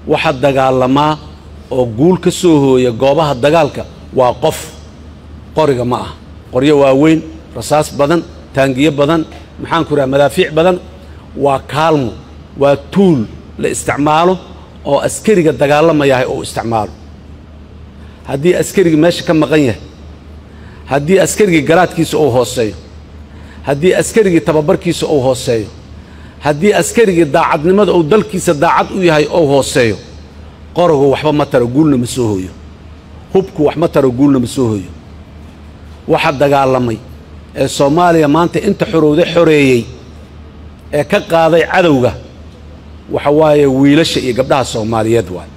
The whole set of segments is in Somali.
waxa dagaalama oo guul ka soo hooya goobaha dagaalka waa qof qoriga ma ah qoryo waaweyn rasaas badan taangiyo badan maxaan ku raaa madaafiic badan waa kaalmo waa tool la isticmaalo oo askariga dagaalamaya oo isticmaalo haddii askariga meesha ka maqan yahay haddii askariga garaadkiisa uu hooseeyo haddii askariga tababarkiisa uu hooseeyo haddii askariga daacadnimada uu dalkiisa daacad u yahay oo hooseeyo qorogu waxba ma taro guulna ma soo hooyo hubku wax ma taro guulna ma soo hooyo waxa dagaalamay ee Soomaaliya maanta inta xorowday xoreeyay ee ka qaaday cadawga waxa waaye wiilasha iyo gabdhaha Soomaaliyeed waay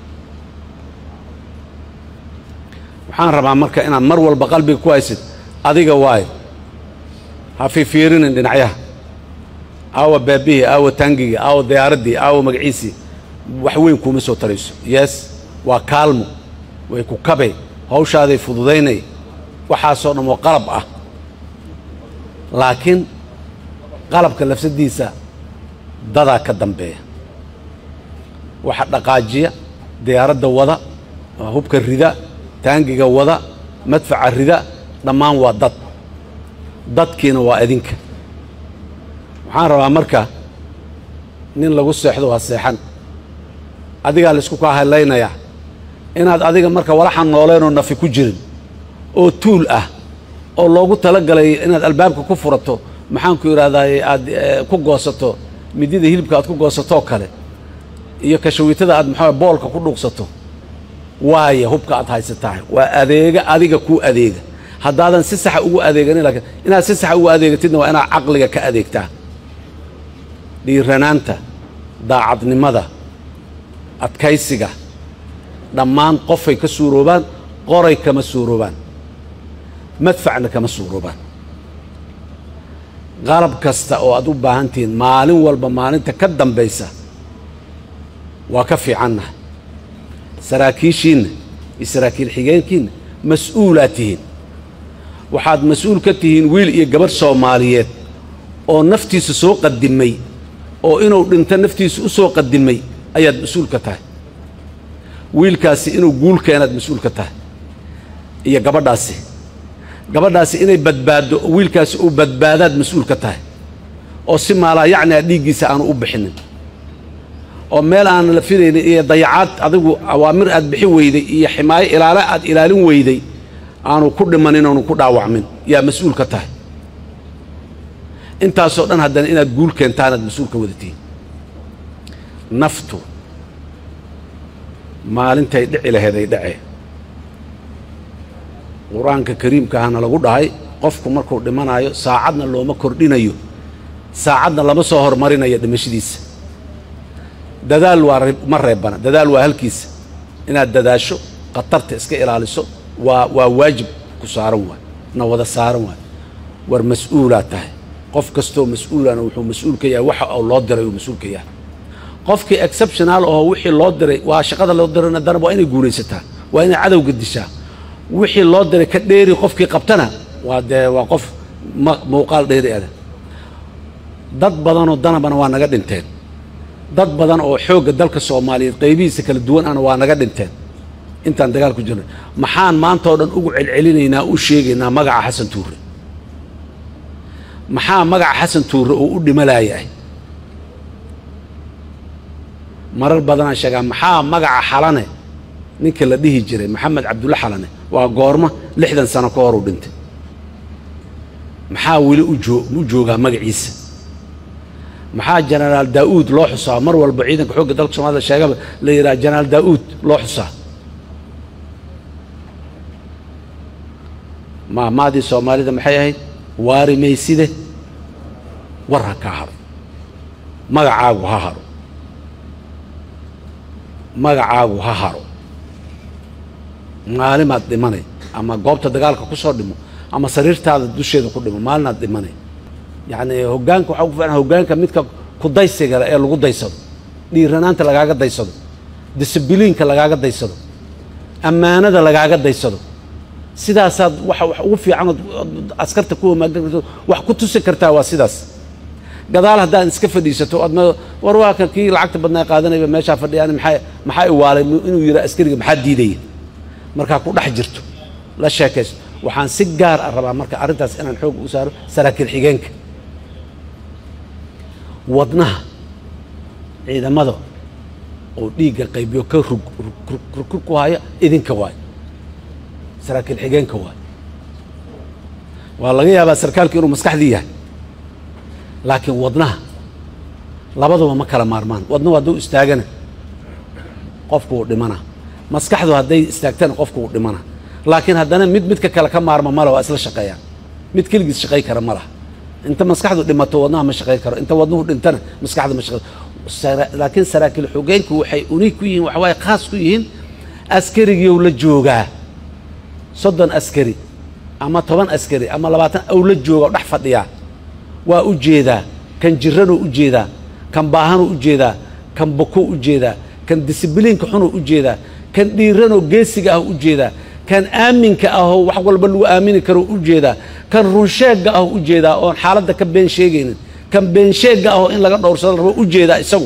waxaan rabaa marka inaan mar walba qalbiga ku haysid adiga waay ha fiirinin dhinacyaha awa baabihi awa tangiga awa diyaaradii awa magaciisi wax weyn kuma soo tarayso yes waa kaalmo way ku kabay hawshaaday fududeynay waxa soo dhamo qalab ah laakiin qalabka lafsadiisa dada ka dambeeya waxa dhaqaajiya diyaaradda wada hubka rida taangiga wada madfaca rida dhammaan waa dadkiina waa idinka waxaan rabaa marka nin lagu seexdo waa seexan adiga la isku ka haleynaya inaad adiga marka walaxan nooleeno nafi ku jirin oo tuul ah oo loogu talagalay inaad albaabka ku furato maxaan ku yiraahdaa aad ku goosato midida hilibka aad ku goosato kale iyo kashawiitada aad maxaa boolka ku dhuuqsato waaye hubka aad haysataa waa adeega adiga ku adeega haddaadan si sax ugu adeegan laakiin inaad si sax ugu adeegatidna waa inaad aqliga ka adeegtaa dhiiranaanta daacadnimada adkaysiga dhammaan qofay ka suuroobaan qoray kama suuroobaan madfacna kama suuroobaan qalab kasta oo aad u baahantiin maalin walba maalinta ka dambaysa waa ka fiicannahay saraakiishiinna iyo saraakiil xigeenkiinna mas'uulaatihiin waxaad mas'uul ka tihiin wiil iyo gabadh Soomaaliyeed oo naftiisa soo qadimay oo inuu dhinto naftiisa u soo qadimay ayaad mas'uul ka tahay wiilkaasi inuu guul keenad mas'uul ka tahay iyo gabadhaasi inay badbaado wiilkaasi uu badbaadaad mas'uul ka tahay oo si maala yacni dhiigiisa aanu u bixinin oo meel aan la filaynin iyo dayacaad adigu awaamir aad bixi weyday iyo ximaayo ilaala aad ilaalin weyday aanu ku dhimanin oo ku dhaawacmin yaa mas'uul ka tahay intaasoo dhan haddana inaad guul keentaan aad mas'uul ka wadatiin naftu maalintay dhici laheeday dhacee quraanka kariimka ahna lagu dhahay qofku markuu dhimanayo saacadna looma kordhinayo saacadna lama soo hormarinayo dhimashadiisa dadaal waa ma reebana dadaal waa halkiisa inaad dadaasho qatarta iska ilaaliso waa waajib ku saaran waa na wada saaran waa war mas'uulaad tahay qof kastoo mas'uulana wuxuu mas'uul ka yahay waxa uu loo diray uu mas'uul ka yahay qofkii exceptional oo wixii loo diray waa shaqada loo dirayna darbo inay guulaysataa waa inay cadawga dishaa wixii loo diray ka dheeri qofkii qabtana waa qof muuqaal dheeri ah dad badan oo danabana waa naga dhinteen dad badan oo xoogga dalka Soomaaliyeed qaybihiisa kala duwan ana waa naga dhinteen intaan dagaal ku jirnay maxaan maanta oo dhan ugu celcelinaynaa u sheegaynaa magaca Xasan Tuure maxaa magaca Xasan Tuure oo u dhimalaayay marar badan aan sheegaa maxaa magaca Xalane ninka la dhihi jiray Maxamed Cabdulla Xalane waa goorma 60 sano ka hor u dhintay maxaa wili u joogaa magaciisa maxaa Generaal Daawud loo xusaa mar walba ciidanka xoogga dalka Soomaaliya sheegaba la yiraahdo Generaal Daawud loo xusaa maadii Soomaalida maxay ahayd waari meyside warha ka haro magacaagu ha haro maalimaad dhimanay ama goobta dagaalka ku soo dhimo ama sariirtaada dusheeda ku dhimo maalinaad dhimanay يعني هجانك وحوق فعلا هجانك متك كدايس جل لو دايسد dhiiranaanta lagaaga daysado discipliinka lagaaga daysado amaanada lagaaga daysado sidaas wax ugu fiican askarta ku maagto wax ku tusi kartaa waa sidaas gadaal haddaan iska fadhiisato adma war waa kan kii lacagta badnaa qaadanayba meeshaa fadhiyaan maxaa iwaalay inuu yidhaa askariga maxaa diidaya markaa ku dhex jirto la sheekaysto waxaan si gaar ah rabaa marka arrintaas inaan xoog u saaro saraakiil xigeenka wadnaha ciidamada oo dhiigga qaybiyo ka rug ku haya idinka waay saraakiil xigeenka waay waa laga yaabaa sarkaalka inuu maskaxdii yahay laakiin wadnaha labaduba ma kala maarmaan wadnuhu hadduu istaagana qofku wuu dhimana maskaxdu hadday istaagtana qofku wuu dhimana laakiin haddana midka kale ka maarma male waa isla shaqeeyaan mid keligiis shaqay kara ma laha inta maskaxdu dhimato wadnaha ma shaqayn karo inta wadnuhu dhintana maskaxda ma shaqayn laakiin saraakiil xogeenku waxay unique ku yihiin waxawaaye khaas ku yihiin askarigiiou la joogaa 30 askari ama 10 askari ama 20 ou la jooga oo dhex fadhiyaa waa u jeedaa kan jiranuu u jeedaa kan baahanuu u jeedaa kan bokuu u jeedaa kan disibliinka xunuu u jeedaa kan dhiiranoo geesiga ah u jeedaa kan aaminka ahoo wax walba lagu aamini karo u jeedaa kan runsheegga ah u jeedaa oon xaaladda ka been sheegaynin kan been sheegga ahoo in laga dhowrsado rabo u jeedaa isagu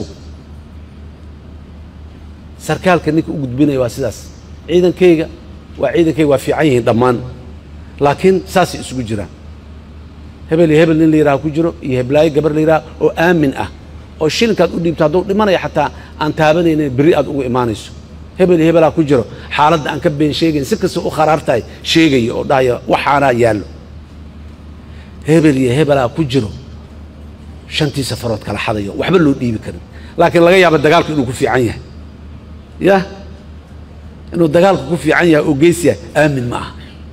sarkaalka ninka u gudbinaya waa sidaas ciidankayga waa fiican yihiin dhammaan laakiin saasay isugu jiraan hebel iyo hebel nin la yidhaha ku jiro iyo heblaayo gabar la yidhaha oo aamin ah oo shilinkaad u dhiibto hadduu dhimanaya xataa aan taabanaynin berri aad ugu imaanayso hebel iyo hebelaa ku jiro xaaladda aan ka been sheegayn si kasta u kharaartahay sheegaya oo dhahaya waxaanaa yaallo hebel iyo hebelaa ku jiro shantii safarood kala xadayo waxba loo dhiibi karin laakiin laga yaaba dagaalku inuu ku fiican yahay yah inuu dagaalku ku fiican yahay oo geesi yahay aamin ma aha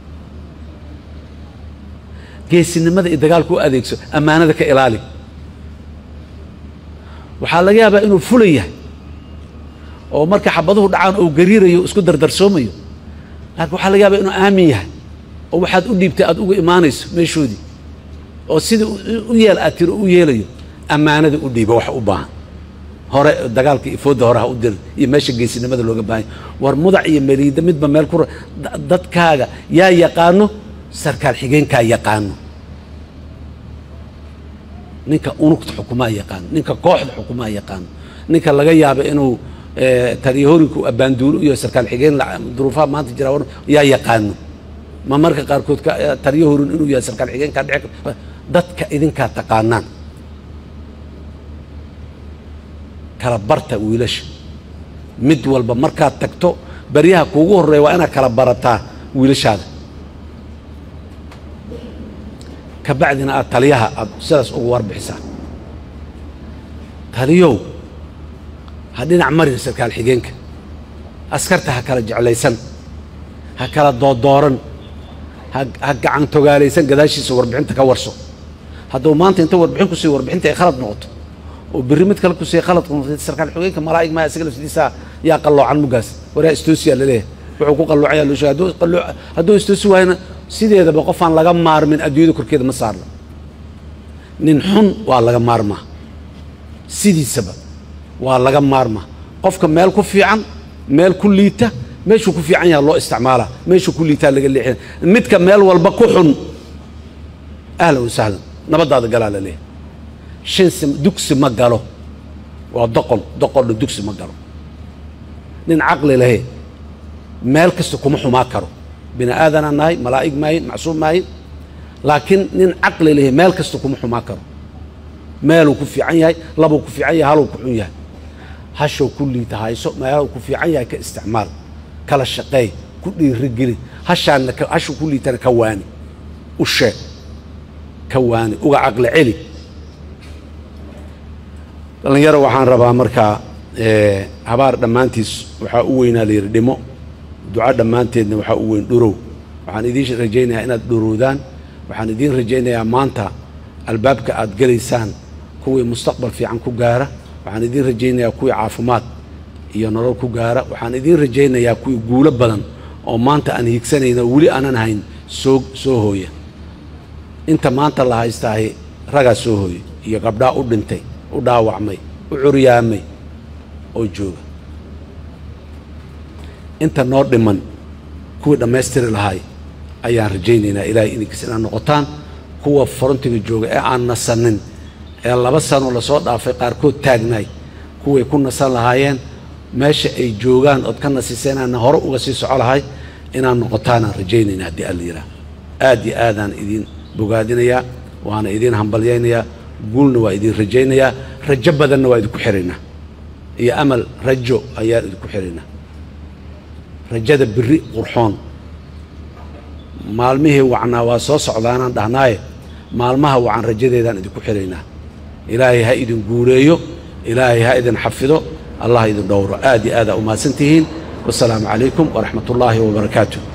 geesinimada iyo dagaalku u adeegso ammaanada ka ilaali waxaa laga yaabaa inuu fula yahay oo marka xabaduhu dhacaan oo gariirayo isku dardarsoomayo laakiin waxaa laga yaabaa inuu aamin yahay oo waxaad u dhiibtay aad uga imaanayso meeshoodii oo sidii u yeel aad tiro u yeelayo ammaanada u dhiiba wax u baahan hore dagaalka iyo fooda hore ha u dir iyo meesha geesinimada looga baahan war mudac iyo meliida midba meel ku dadkaaga yaa yaqaano sarkaal xigeenkaa yaqaano ninka unugta xukumaa yaqaano ninka kooxda xukumaa yaqaano ninka laga yaaba inuu taliyahoorinku abbaanduulo iyo sarkaal xigeen duruufaha maanta jira yaa yaqaano ma marka qaarkood taliyahoorin inuu yahay sarkaal xigeenkaa dhici dadka idinkaa taqaanaan kala barta wiilasha mid walba markaad tagto baryaha kuugu horreeya waa inaad kala barataa wiilashaada ka bacdina aad taliyaha aad sidaas ugu warbixisaa taliyow ha dhinac marin sarkaal xigeenka askarta ha kala jeclaysan ha kala doodooran ha gacan togaalaysan gadaashiisa warbixinta ka warso hadduu maanta inta warbixin ku siiyo warbixinta ay khalad noqoto oo berri mid kale ku siiyo khalad noqoto sarkaal xigeenka malaa'ig maa isaga laftiisa yaa qalloocan mugaas waraa istoosiyaa laleeyahay wuxuu ku qalloocaya loo sheegay hadduu istoosi waayna sideedaba qof aan laga maarmin adduunyada korkeeda ma saarno nin xun waa laga maarmaa sidiisaba waa laga maarmaa qofka meel ku fiican meel ku liita meeshuu ku fiican yahay loo isticmaalaa meeshuu ku liitaa laga leexina midka meel walba ku xun ahlan wasahlan nabadaada galaa la leeyahay shansi dugsi ma galo waa doqolna dugsi ma galo nin caqli lahe meel kasta kuma xumaa karo bini aadanaan nahay malaa'ig maahin macsuum maahin laakiin nin caqli lahe meel kasta kuma xumaa karo meeluu ku fiican yahay labuu ku fiican yahay haluu ku xun yahay hashow ku liita hayso meeluu ku fiican yahay ka isticmaal kala shaqeey ku dhiirigeli hashaanna hashuu ku liitana ka waani u sheeg ka waani uga caqli celi dhallinyaro waxaan rabaa markaa habaar dhammaantiis waxaa u weynaa la yidhi dhimo duca dhammaanteedna waxaa u weyn dhurow waxaan idiin rajaynayaa inaad dhurowdaan waxaan idiin rajaynayaa maanta albaabka aad gelaysaan kuwii mustaqbal fiican ku gaara waxaan idiin rajaynayaa kuwii caafimaad iyo nolol ku gaara waxaan idiin rajaynayaa kuwii guulo badan oo maanta aan hiigsanayna weli aanan hayn soo hooya inta maanta la haystaahi ragaa soo hooya iyo gabdhaa u dhintay u dhaawacmay u curyaamay oo jooga inta noo dhiman kuwii dhammaystiri lahay ayaan rajaynaynaa ilaahay idinkiis inaad noqotaan kuwa forontiga jooga ee aan nasanin laba sano la soo dhaafay qaarkood taagnay kuway ku nasan lahaayeen meesha ay joogaan od ka nasiseenana hore uga sii soco lahay inaan noqotaan rajaynayna haddii alla yiraahdo aad iyo aadaan idin bogaadinayaa waana idin hambalyaynayaa guulna waa idin rajaynayaa rajo badanna waa idinku xiraynaa iyo amal rajo ayaan idinku xiraynaa rajada biri qurxoon maalmihii wacnaa waa soo socdaanaan dhahnaaye maalmaha wacan rajadeedaan idinku xiraynaa ilaahay ha idin guuleeyo ilaahay ha idin xafido allah idin dhowro aad iyo aadaa umahadsantihiin wasalaamu calaykum waraxmat ullaahi wabarakaatuh